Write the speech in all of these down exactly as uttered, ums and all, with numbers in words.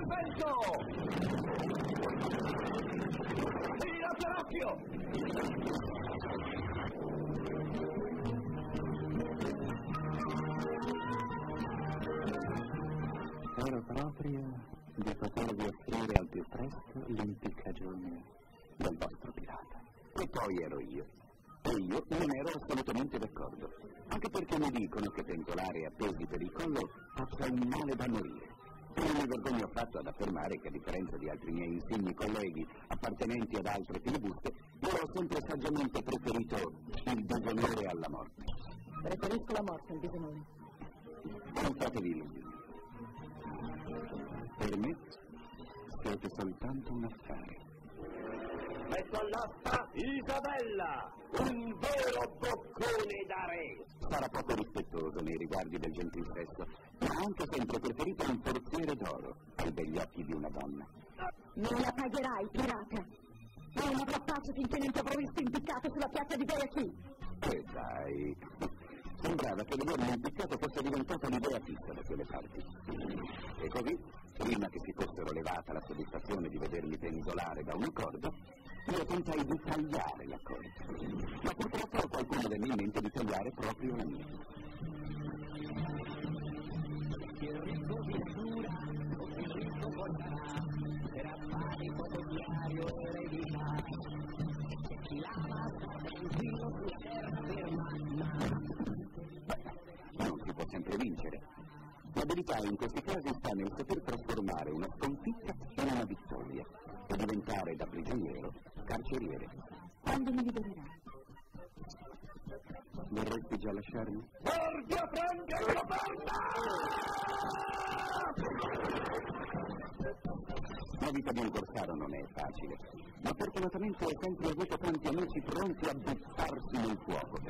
Attento! Tirate l'occhio! Spero proprio di potervi offrire al più presto l'impiccagione del vostro pirata. E poi ero io. E io non ero assolutamente d'accordo. Anche perché mi dicono che pentolare appesi per il collo faccia un male da morire. E non mi vergogno affatto ad affermare che, a differenza di altri miei insigni colleghi appartenenti ad altre filibuste, io ho sempre saggiamente preferito il disonore alla morte. Preferisco la morte al disonore. Non fatevi illusioni. Per me siete soltanto un affare. Messo all'asta Isabella, un vero boccone da re. Sarà poco rispettoso nei riguardi del gentil sesso, ma ha anche sempre preferito un forziere d'oro ai begli occhi di una donna. Non la pagherai, pirata. Non avrò pace finché non ti avrò visto impiccato sulla piazza di Guayaquil. E dai, sembrava che vedermi impiccato fosse diventata l'idea fissa da quelle parti. E così, prima che si fossero levata la soddisfazione di vedermi penzolare da una corda, io tentai di tagliare la corda. Ma purtroppo qualcuno venne in mente di tagliare proprio la mia. Il ricco di natura, il ricco porterà, per affari poco diario e eredità. E chi ama sta tranquillo sulla terra ferma. Non si può sempre vincere. L'abilità in questi casi sta nel saper trasformare una sconfitta in una vittoria e diventare da prigioniero carceriere. Quando mi libererai? Vorresti già lasciarmi? Guardi a prendere la porta! La vita di un corsaro non è facile, ma fortunatamente ho sempre avuto tanti amici pronti a buttarsi nel fuoco.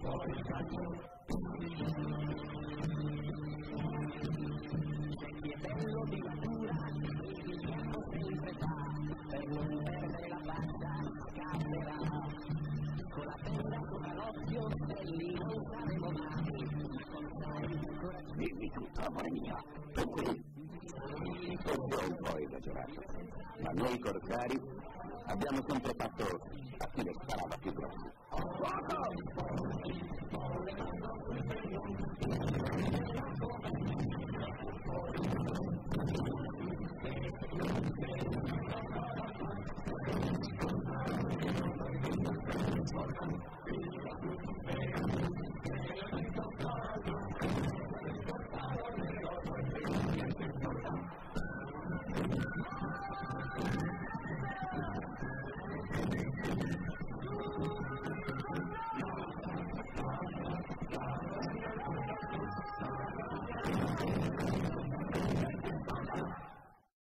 Chi è bello di natura, il vigliacco sempre fa, per non perdere la faccia scapperà. Con la tenda sopra l'occhio, belli non saremo mai, ma con sai coraggio. Dimmi tutto, amore mio, tu qui. Questo è un po' esagerato, ma noi corsari abbiamo sempre fatto affidamento